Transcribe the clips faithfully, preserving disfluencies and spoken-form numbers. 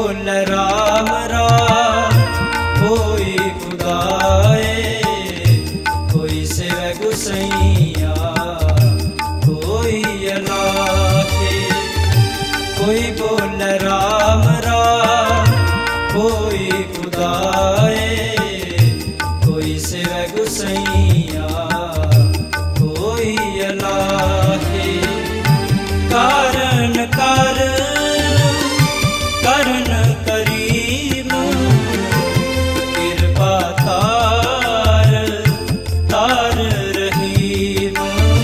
बोल राम राम, कोई खुदाए, कोई सेव गुसैया, कोई अलाहे। कोई बोल राम राम, कोई खुदाए, कोई सेव गुसैया, कोई अलाहे। कारण कर करन करीम, कृपा तार तार रहीम,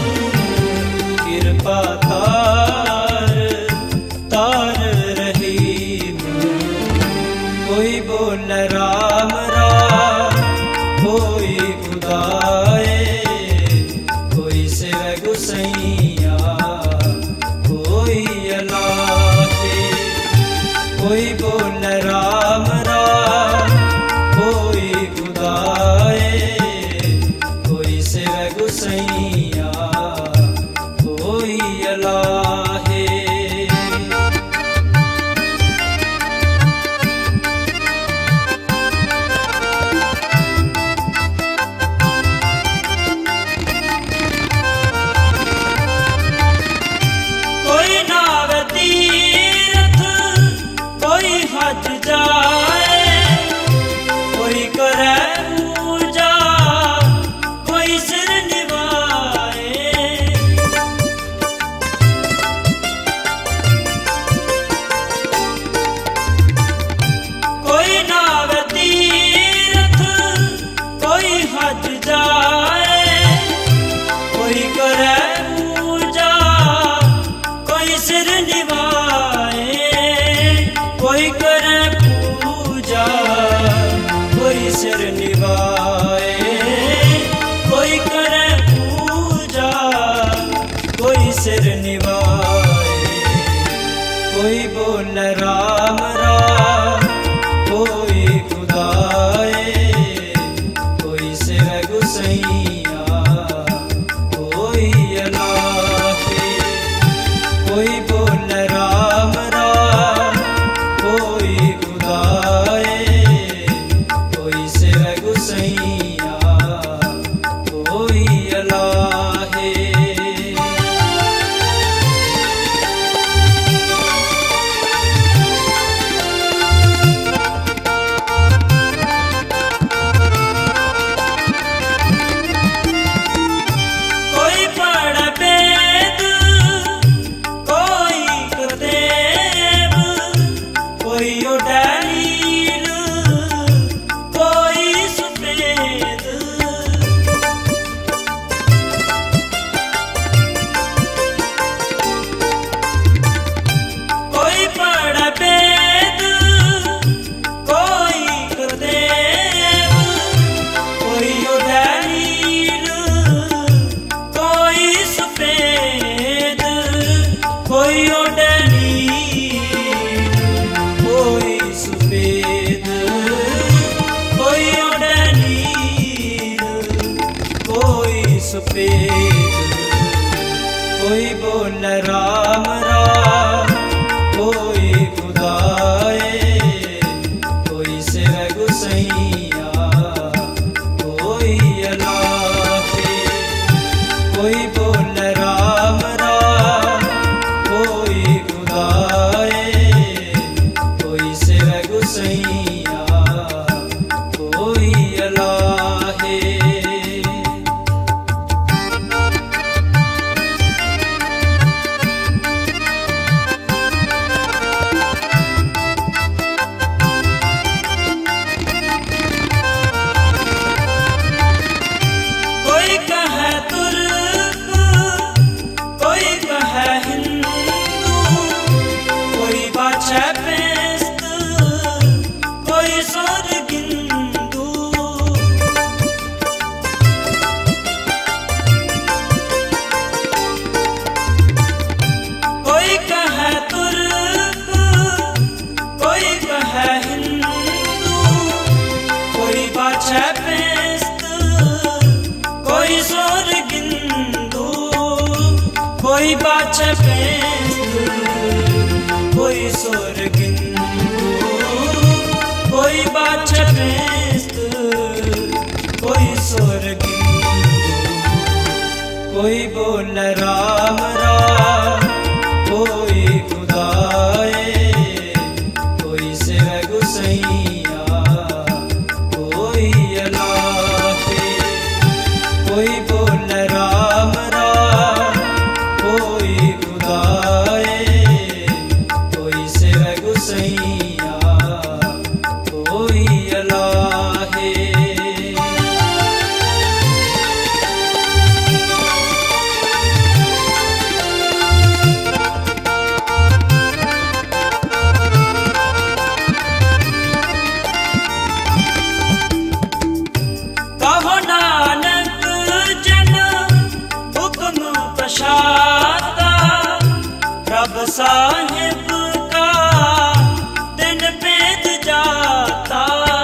कृपा तार तार रहीम। कोई बोल राम राम, कोई खुदाए, कोई सेव गुसैया, कोई अलाहे। कोई बोल राम राम, कोई खुदाए, कोई सेव गुसैया, कोई अलाहे। कोई नाव तीरथ, कोई हज जाए, कोई करे पूजा, कोई सिर निभाए। कोई नाव तीरथ, कोई हज जाए, कोई करे पूजा, कोई सिर निभाए। कोई करे पूजा, कोई सिर निभाए, कोई करे पूजा, कोई सिर निभाए। कोई बोल राम राम, कोई खुदाए, कोई सेव गुसैया, कोई अलाहे। कोई बोल राम राम, कोई खुदाए, कोई सेव गुसैया, कोई अलाहे। कोई पढ़ वेद, कोई कुतैब, कोई उड़ैल, कोई सफेद। कोई पढ़ वेद, कोई कुतैब, कोई उड़ैल, कोई सफेद। कोई उड़ैल, कोई सफेद, कोई उड़ैल, कोई सफेद। कोई बोल राम राम, कोई खुदाए, कोई सेव गुसैया, कोई अलाहे। कोई बोल राम राम, कोई खुदाए, कोई सेव गुसैया, कोई अलाहे। कोई कहे तुर्क, कोई कहे हिंदू, कोई बाछे पेस्त, कोई स्वर्गिंदू। कोई कहे तुर्क, कोई कहे हिंदू, कोई बाछे पेस्त, कोई स्वर्गिंदू। कोई बाछे पेस्त, कोई स्वर्गिंदू। बोल राम राम, कोई खुदाए, कोई सिर गुसैया, कोई अलाहे। कोई बोल राम राम, कोई खुदाए, कोई सिर गुसैया, कोई अलाहे। कहो नानक जन हुक्म पछाता, रब साहिब का दिन भेद जाता।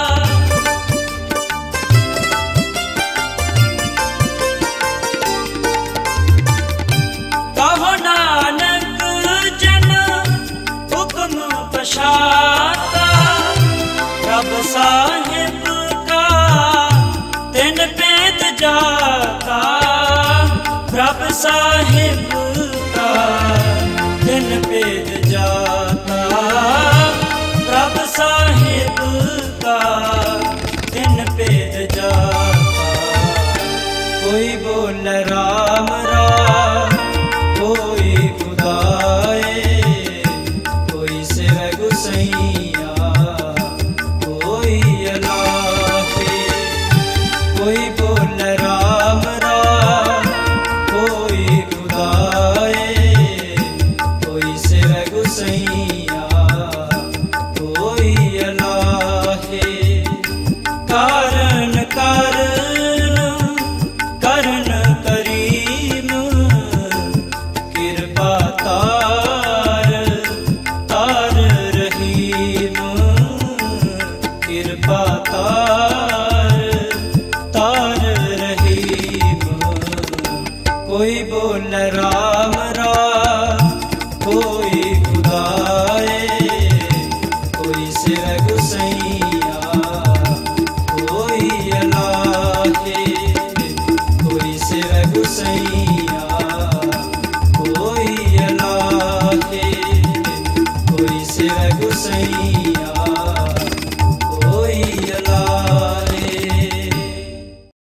कहो नानक जन हुक्म पछाता, रब साहिब का दिन भेद जाता। रब साहिब का दिन भेद जाता, रब साहिब का दिन भेद जाता। कोई बोल राम राम, कोई खुदाए, कोई सिर गुसैया, कोई अलाहे। कोई बोल राम राम, कोई खुदाए, कोई सिर गुसैया, कोई अलाहे। कारण कारण करण करीम, कृपा तार तार रहीम, कृपा तार तार रहीम। कोई बोल राम राम, कोई खुदाए, कोई सिर गुसैया,